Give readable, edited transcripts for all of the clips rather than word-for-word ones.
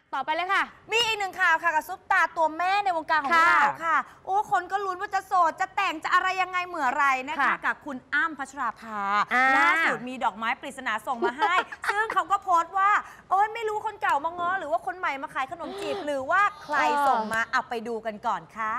ต่อไปเลยค่ะมีอีกหนึ่งข่าวค่ะกับซุปตาตัวแม่ในวงการของเราค่ะโอ้คนก็ลุ้นว่าจะโสดจะแต่งจะอะไรยังไงเมื่อไรนะคะกับคุณอ้ำพัชราภาล่าสุดมีดอกไม้ปริศนาส่งมาให้ ซึ่งเขาก็โพสต์ว่าโอ้ยไม่รู้คนเก่ามาง้อหรือว่าคนใหม่มาขายขนมจีบหรือว่าใครส่งมาเอาไปดูกันก่อนค่ะ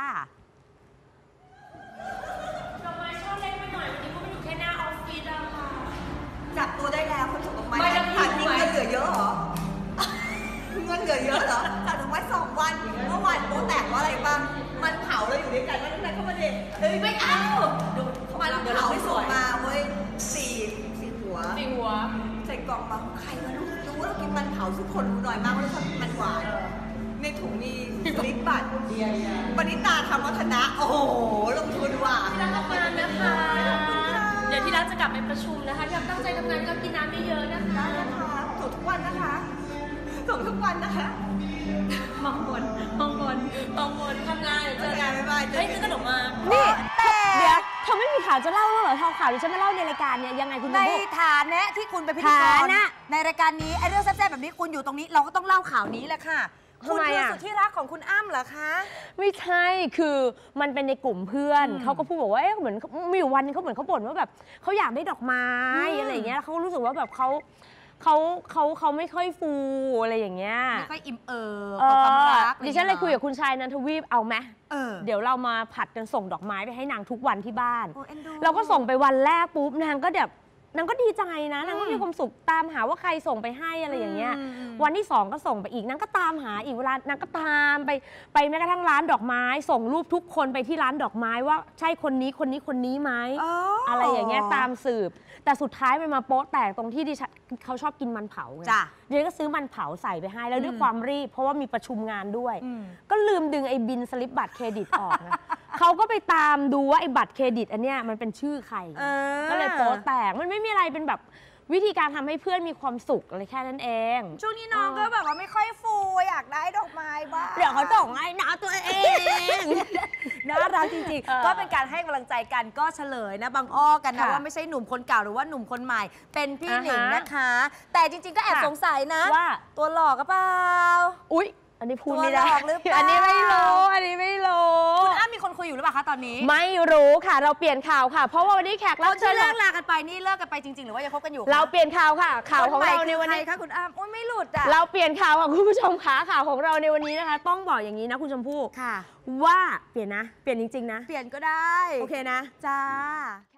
ดอกไม้ช่อเล็กไปหน่อยวันนี้ก็มาอยู่แค่หน้าออฟฟิศอะค่ะจับตัวได้แล้วคนส่งดอกไม้ผ่านจริงเงินเหลือเยอะเหรอเงินเหลือเยอะเหรอจัดดอกไม้2 วันเมื่อวานโป๊แตกว่าอะไรบ้างมันเผาเราอยู่ด้วยกันว่าทุกคนเข้ามาเด็กเฮ้ยไม่เอามันเผาไม่ส่งมาเว้ยสี่หัวใส่กล่องมาใครมารู้ว่าเรากินมันเผาทุกคนรู้หน่อยมากว่าเราชอบกินมันหวานในถุงมีสลิปบัตรปณิตาธรรมวัฒนะโอ้โหลงทุนว่ะที่รักทำงานนะคะเดี๋ยวที่รักจะกลับไปประชุมนะคะที่รักตั้งใจทำงานก็กินน้ำเยอะๆนะคะส่งทุกวันนะคะส่งทุกวันนะคะมองบนทำงานเจอกันบ๊ายบายเฮ้ยซื้อขนมมานี่เดี๋ยวเธอไม่มีข่าวจะเล่าแล้วเหรอเธอข่าวที่ฉันมาเล่าในรายการเนี่ยยังไงคุณในฐานะที่คุณเป็นพิธีกรในรายการนี้ไอ้เรื่องแซ่บๆแบบนี้คุณอยู่ตรงนี้เราก็ต้องเล่าข่าวนี้แหละค่ะคุณคือสุดที่รักของคุณอ้ำเหรอคะไม่ใช่คือมันเป็นในกลุ่มเพื่อนเขาก็พูดบอกว่าเหมือนมีอยู่วันนึงเขาเหมือนเขาบ่นว่าแบบเขาอยากได้ดอกไม้อะไรอย่างเงี้ยเขารู้สึกว่าแบบเขาไม่ค่อยฟูอะไรอย่างเงี้ยไม่ค่อยอิ่มความรักดิฉันเลยคุยกับคุณชายนันทวีปเอาไหมเดี๋ยวเรามาผัดกันส่งดอกไม้ไปให้นางทุกวันที่บ้านเราก็ส่งไปวันแรกปุ๊บนางก็ดีใจนะนางก็มีความสุขตามหาว่าใครส่งไปให้อะไรอย่างเงี้ยวันที่2ก็ส่งไปอีกนางก็ตามหาอีกเวลานางก็ตามไปแม้กระทั่งร้านดอกไม้ส่งรูปทุกคนไปที่ร้านดอกไม้ว่าใช่คนนี้ไหมอะไรอย่างเงี้ยตามสืบแต่สุดท้ายมันมาโป๊ะแตกตรงที่เขาชอบกินมันเผาไงเดี๋ยวก็ซื้อมันเผาใส่ไปให้แล้วด้วยความรีบเพราะว่ามีประชุมงานด้วยก็ลืมดึงไอ้บินสลิปบัตรเครดิตออกนะเขาก็ไปตามดูว่าไอ้บัตรเครดิตอันเนี้ยมันเป็นชื่อใครก็เลยโป๊ะแตกมันไม่มีอะไรเป็นแบบวิธีการทำให้เพื่อนมีความสุขอะไรแค่นั้นเองช่วงนี้น้องก็แบบว่าไม่ค่อยฟูอยากได้ดอกไม้บ้างเดี๋ยวเขาส่งให้นะตัวเองน่ารักจริงๆก็เป็นการให้กำลังใจกันก็เฉลยนะบางอ้อกันนะว่าไม่ใช่หนุ่มคนเก่าหรือว่าหนุ่มคนใหม่เป็นพี่หนิงนะคะแต่จริงๆก็แอบสงสัยนะว่าตัวหลอกก็เปล่าอุ๊ยอันนี้พูดไม่ได้อันนี้ไม่รู้คุณอ้ำมีคนคุยอยู่หรือเปล่าคะตอนนี้ไม่รู้ค่ะเราเปลี่ยนข่าวค่ะเพราะว่าวันนี้แขกรับเชิญเลิกลากันไปนี่เลิกกันไปจริงๆหรือว่ายังคบกันอยู่เราเปลี่ยนข่าวค่ะข่าวของเราในวันนี้ค่ะคุณอ้ำโอ้ยไม่หลุดอ่ะเราเปลี่ยนข่าวค่ะคุณผู้ชมค่ะข่าวของเราในวันนี้นะคะต้องบอกอย่างนี้นะคุณชมพู่ค่ะว่าเปลี่ยนนะเปลี่ยนจริงๆนะเปลี่ยนก็ได้โอเคนะจ้า